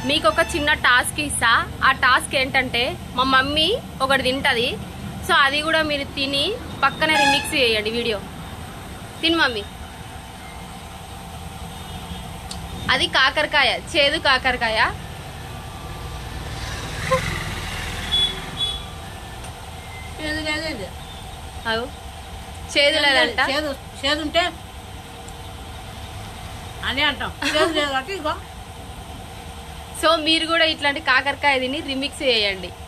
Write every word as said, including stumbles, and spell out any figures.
మీకు ఒక చిన్న టాస్క్ ఇస్తా. ఆ టాస్క్ ఏంటంటే మా మమ్మీ ఒకటి తింటది, సో అది కూడా మీరు తిని పక్కనే రిమిక్స్ చేయండి వీడియో. తిని మమ్మీ. అది కాకరకాయ, చేదు కాకరకాయ. అవు చేదు లేదంట. చేదు ఉంటే అని అంటాం. సో మీరు కూడా ఇట్లాంటి కాకరకాయ తిని రిమిక్స్ చేయండి.